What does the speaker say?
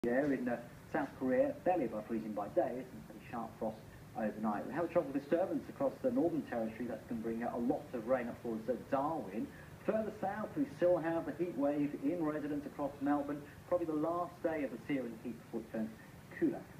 Here in South Korea, barely above freezing by day, some pretty sharp frost overnight. We have a tropical disturbance across the Northern Territory that's going to bring a lot of rain up towards Darwin. Further south, we still have the heat wave in residence across Melbourne, probably the last day of the searing heat before it turns cooler.